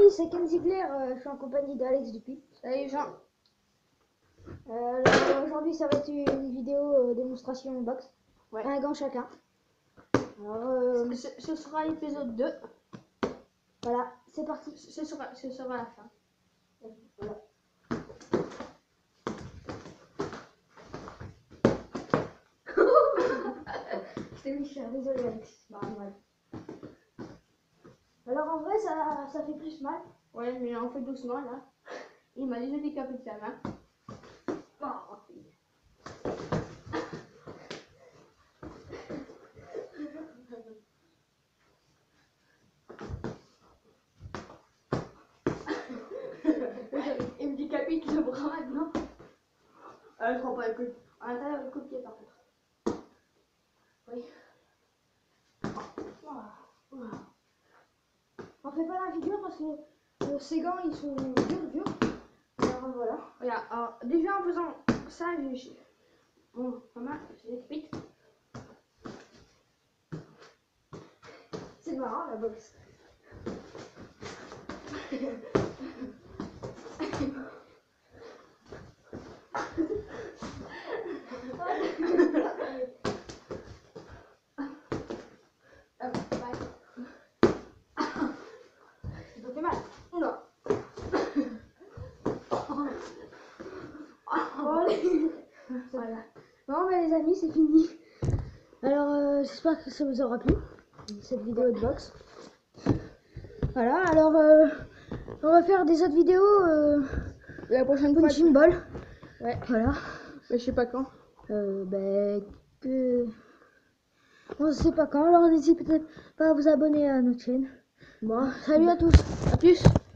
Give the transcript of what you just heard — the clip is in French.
Salut, c'est Ken Ziegler, je suis en compagnie d'Alex Dupuis. Salut Jean. Aujourd'hui, ça va être une vidéo démonstration boxe. Ouais. Un gant chacun. Alors, Ce sera l'épisode 2. voilà, c'est parti. Ce sera la fin. Voilà. Je t'ai mis cher, désolé Alex. Bah, mal. Alors en vrai, ça fait plus mal. Ouais, mais on fait doucement là. Il m'a déjà décapité la main. Oh, Il me décapite le bras maintenant. Je prends pas le coup. À l'intérieur, le coup de pied par contre. Oui. on fait pas la figure parce que ces gants ils sont durs. Alors voilà. Regarde, alors, déjà en faisant ça, bon, pas mal, je décapite. C'est marrant la boxe. Ça fait mal. Non. Voilà. Bon bah les amis, c'est fini. Alors j'espère que ça vous aura plu, cette vidéo de boxe. Voilà, alors on va faire des autres vidéos La prochaine fois. punching ball. Ouais. Voilà. Mais je sais pas quand. On sait pas quand, alors n'hésitez peut-être pas à vous abonner à notre chaîne. Bon, Salut à tous. à plus.